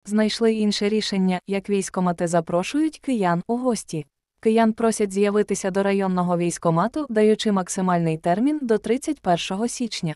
знайшли інше рішення, як військкомати запрошують киян у гості. Киян просять з'явитися до районного військкомату, даючи максимальний термін до 31 січня.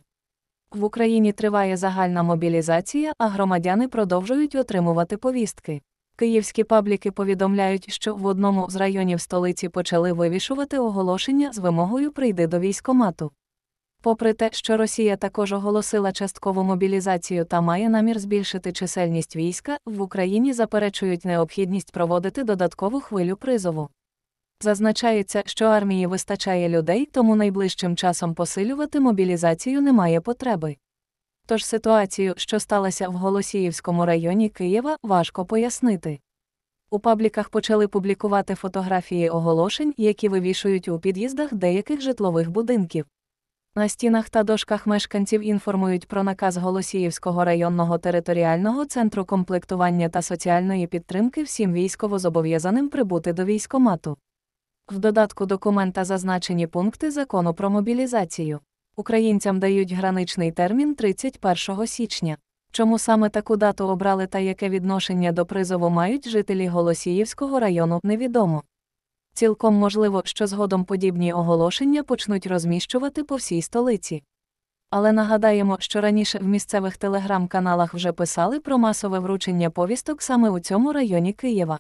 В Україні триває загальна мобілізація, а громадяни продовжують отримувати повістки. Київські пабліки повідомляють, що в одному з районів столиці почали вивішувати оголошення з вимогою «Прийди до військкомату». Попри те, що Росія також оголосила часткову мобілізацію та має намір збільшити чисельність війська, в Україні заперечують необхідність проводити додаткову хвилю призову. Зазначається, що армії вистачає людей, тому найближчим часом посилювати мобілізацію немає потреби. Тож ситуацію, що сталася в Голосіївському районі Києва, важко пояснити. У пабліках почали публікувати фотографії оголошень, які вивішують у під'їздах деяких житлових будинків. На стінах та дошках мешканців інформують про наказ Голосіївського районного територіального центру комплектування та соціальної підтримки всім військовозобов'язаним прибути до військкомату. В додатку документа зазначені пункти закону про мобілізацію. Українцям дають граничний термін 31 січня. Чому саме таку дату обрали та яке відношення до призову мають жителі Голосіївського району, невідомо. Цілком можливо, що згодом подібні оголошення почнуть розміщувати по всій столиці. Але нагадаємо, що раніше в місцевих телеграм-каналах вже писали про масове вручення повісток саме у цьому районі Києва.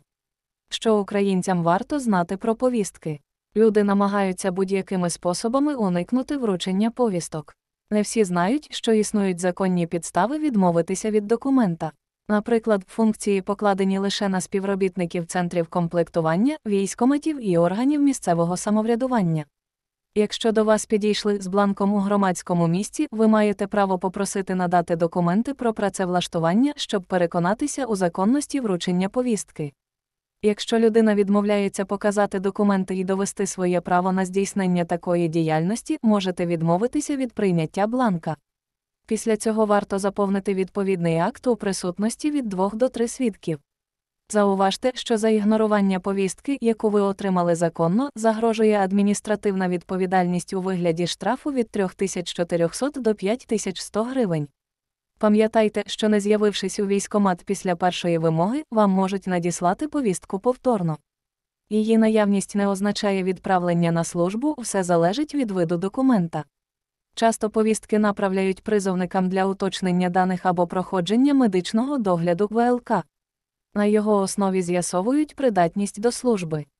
Що українцям варто знати про повістки? Люди намагаються будь-якими способами уникнути вручення повісток. Не всі знають, що існують законні підстави відмовитися від документа. Наприклад, функції покладені лише на співробітників центрів комплектування, військкоматів і органів місцевого самоврядування. Якщо до вас підійшли з бланком у громадському місці, ви маєте право попросити надати документи про працевлаштування, щоб переконатися у законності вручення повістки. Якщо людина відмовляється показати документи і довести своє право на здійснення такої діяльності, можете відмовитися від прийняття бланка. Після цього варто заповнити відповідний акт у присутності від 2 до 3 свідків. Зауважте, що за ігнорування повістки, яку ви отримали законно, загрожує адміністративна відповідальність у вигляді штрафу від 3400 до 5100 гривень. Пам'ятайте, що не з'явившись у військкомат після першої вимоги, вам можуть надіслати повістку повторно. Її наявність не означає відправлення на службу, все залежить від виду документа. Часто повістки направляють призовникам для уточнення даних або проходження медичного догляду ВЛК. На його основі з'ясовують придатність до служби.